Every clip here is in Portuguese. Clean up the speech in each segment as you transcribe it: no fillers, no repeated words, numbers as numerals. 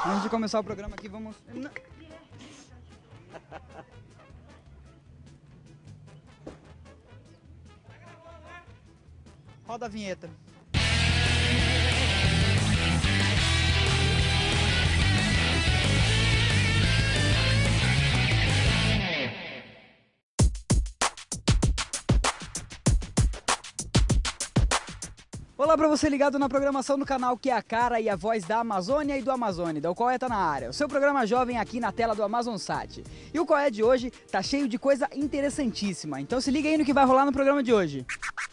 Antes de começar o programa aqui, vamos... Roda a vinheta. Olá para você ligado na programação do canal que é a cara e a voz da Amazônia e do Amazônida. O Qual é tá na área, o seu programa jovem aqui na tela do Amazonsat. E o Qual é de hoje tá cheio de coisa interessantíssima, então se liga aí no que vai rolar no programa de hoje.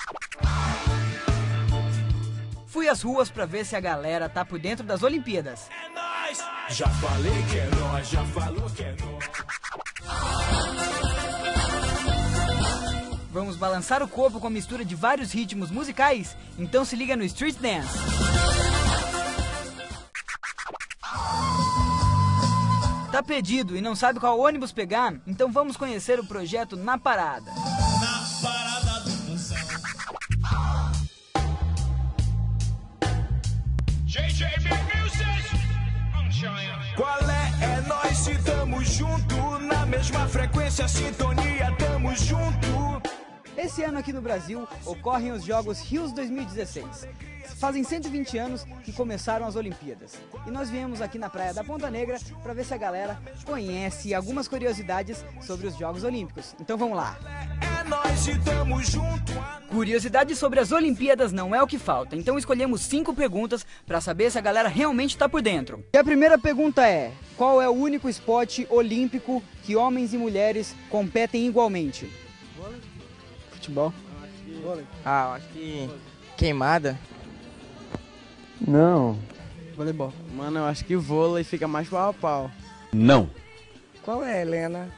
Fui às ruas para ver se a galera tá por dentro das Olimpíadas. É nóis! Já falei que é nóis, já falou que é nóis. Vamos balançar o corpo com a mistura de vários ritmos musicais, então se liga no Street Dance. Tá perdido e não sabe qual ônibus pegar? Então vamos conhecer o projeto Na Parada. Na parada do função. Qual é nós se tamo junto, na mesma frequência, sintonia, tamo junto. Esse ano aqui no Brasil ocorrem os Jogos Rio 2016. Fazem 120 anos que começaram as Olimpíadas. E nós viemos aqui na Praia da Ponta Negra para ver se a galera conhece algumas curiosidades sobre os Jogos Olímpicos. Então vamos lá. É nós e tamo junto. Curiosidades sobre as Olimpíadas não é o que falta, então escolhemos 5 perguntas para saber se a galera realmente está por dentro. E a primeira pergunta é: qual é o único esporte olímpico que homens e mulheres competem igualmente? Futebol? Ah, eu acho que queimada. Não. Voleibol. Mano, eu acho que vôlei fica mais pau a pau. Não. Qual é, Helena?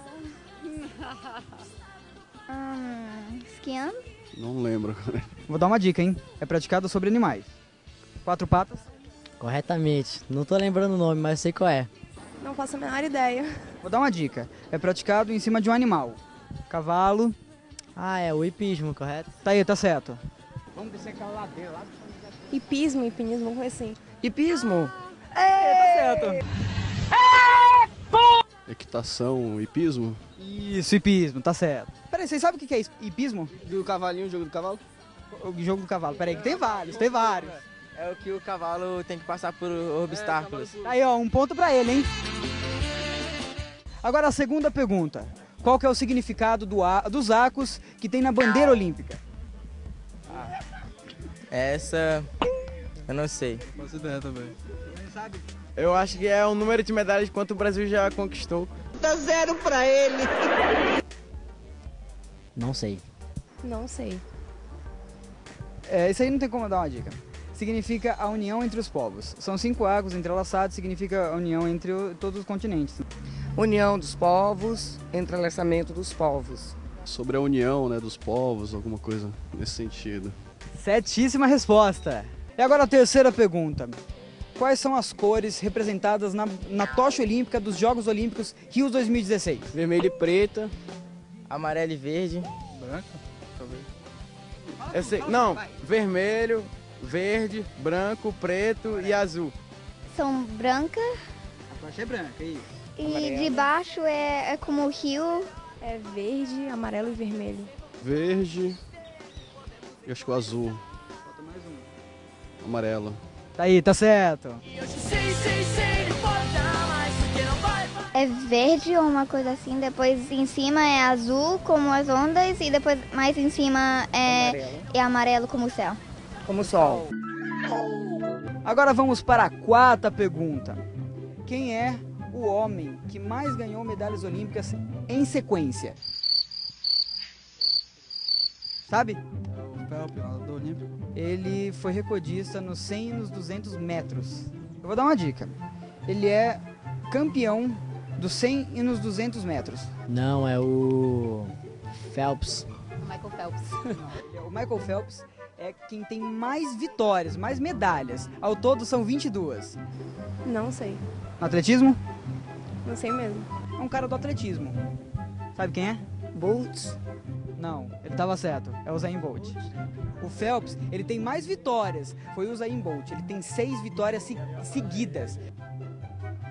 Esquiando? Não lembro. Vou dar uma dica, hein? É praticado sobre animais. 4 patas. Corretamente. Não tô lembrando o nome, mas sei qual é. Não faço a menor ideia. Vou dar uma dica. É praticado em cima de um animal. Cavalo. Ah, é o hipismo, correto? Tá aí, tá certo. Vamos descer aquela ladeira lá. Hipismo, hipinismo, alguma coisa assim. Hipismo. Tá certo. Equitação, hipismo? Isso, hipismo, tá certo. Peraí, vocês sabem o que é hipismo? Do cavalinho, o jogo do cavalo? O jogo do cavalo. Peraí, que tem vários. É o que o cavalo tem que passar por obstáculos. Tá aí, ó, um ponto pra ele, hein? Agora a segunda pergunta. Qual que é o significado dos arcos que tem na bandeira olímpica? Essa... eu não sei. Faço ideia também. Eu acho que é o número de medalhas quanto o Brasil já conquistou. Dá 0 pra ele. Não sei. Não sei. Isso aí não tem como eu dar uma dica. Significa a união entre os povos. São 5 arcos entrelaçados, significa a união entre todos os continentes. União dos povos, entrelaçamento dos povos. Sobre a união, né, dos povos, alguma coisa nesse sentido. Certíssima resposta. E agora a terceira pergunta. Quais são as cores representadas na tocha olímpica dos Jogos Olímpicos Rio 2016? Vermelho e preta. Amarelo e verde. Branca? Talvez. Não, vermelho, verde, branco, preto e azul. São brancas A tocha é branca, isso. e de baixo é como o rio. É verde, amarelo e vermelho. Verde. E acho que o azul. Falta mais um. Amarelo. Tá aí, tá certo. É verde ou uma coisa assim, depois em cima é azul como as ondas e depois mais em cima é amarelo como o céu. Como o sol. Agora vamos para a quarta pergunta. Quem é o homem que mais ganhou medalhas olímpicas em sequência? Sabe? O Phelps, do Olímpico. Ele foi recordista nos 100 e nos 200 metros. Eu vou dar uma dica. Ele é campeão dos 100 e nos 200 metros. Não, é o Phelps. Michael Phelps. O Michael Phelps é quem tem mais vitórias, mais medalhas. Ao todo são 22. Não sei. No atletismo? Não sei mesmo. É um cara do atletismo. Sabe quem é? Bolt. Não, ele estava certo. É o Usain Bolt. O Phelps, ele tem mais vitórias. Foi o Usain Bolt. Ele tem 6 vitórias seguidas.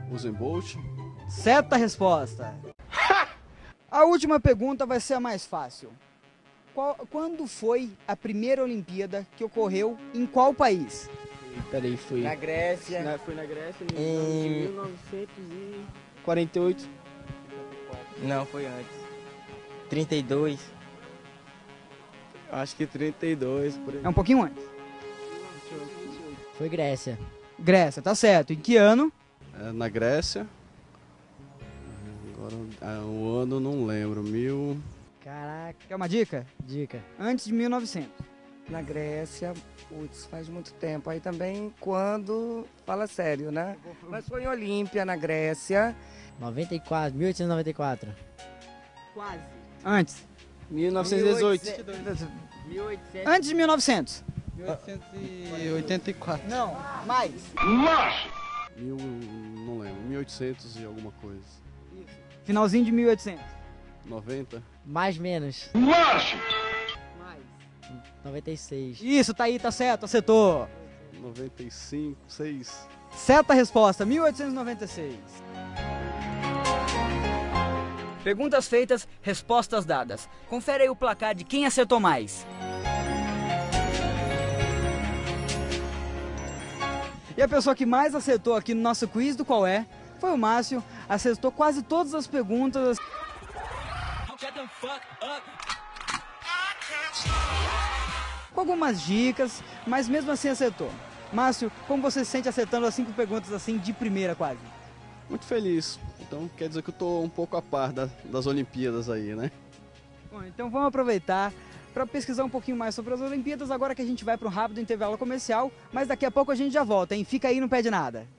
Usain Bolt. Certa resposta. A última pergunta vai ser a mais fácil. Quando foi a primeira Olimpíada que ocorreu em qual país? Peraí, foi. Na Grécia. Foi na Grécia Em 1948. Não, foi antes. 32. Acho que 32, por aí. É um pouquinho antes. Foi Grécia. Grécia, tá certo. Em que ano? Na Grécia. Agora o ano não lembro. Caraca. Quer uma dica? Dica. Antes de 1900. Na Grécia, putz, faz muito tempo. Aí também quando, fala sério, né? Mas foi em Olímpia, na Grécia. 94, 1894. Quase. Antes. 1918. 1800. Antes de 1900. 1884. Não, mais. Não lembro. 1800 e alguma coisa. Finalzinho de 1800. 90. Mais menos. Mais. 96. Isso, tá aí, tá certo, acertou. 95, 6. Certa resposta, 1896. Perguntas feitas, respostas dadas. Confere aí o placar de quem acertou mais. E a pessoa que mais acertou aqui no nosso quiz do Qual É foi o Márcio. Acertou quase todas as perguntas. Com algumas dicas, mas mesmo assim acertou. Márcio, como você se sente acertando as 5 perguntas assim de primeira quase? Muito feliz. Então quer dizer que eu tô um pouco a par das Olimpíadas aí, né? Bom, então vamos aproveitar para pesquisar um pouquinho mais sobre as Olimpíadas, agora que a gente vai para um rápido intervalo comercial, mas daqui a pouco a gente já volta, hein? Fica aí, não perde nada.